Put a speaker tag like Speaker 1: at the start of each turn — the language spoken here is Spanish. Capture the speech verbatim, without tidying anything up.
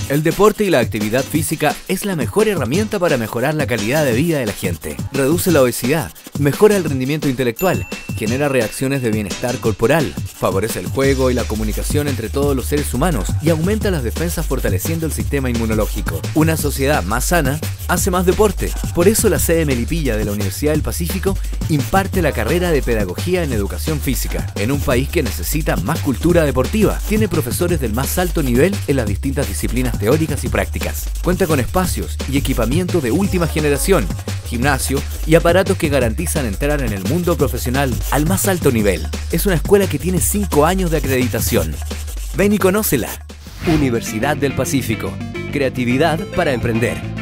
Speaker 1: El deporte y la actividad física es la mejor herramienta para mejorar la calidad de vida de la gente. Reduce la obesidad, mejora el rendimiento intelectual, genera reacciones de bienestar corporal, favorece el juego y la comunicación entre todos los seres humanos y aumenta las defensas fortaleciendo el sistema inmunológico. Una sociedad más sana hace más deporte. Por eso la sede Melipilla de la Universidad del Pacífico imparte la carrera de Pedagogía en Educación Física, en un país que necesita más cultura deportiva. Tiene profesores del más alto nivel en las distintas disciplinas teóricas y prácticas. Cuenta con espacios y equipamiento de última generación, gimnasio y aparatos que garantizan entrar en el mundo profesional al más alto nivel. Es una escuela que tiene cinco años de acreditación. Ven y conócela. Universidad del Pacífico. Creatividad para emprender.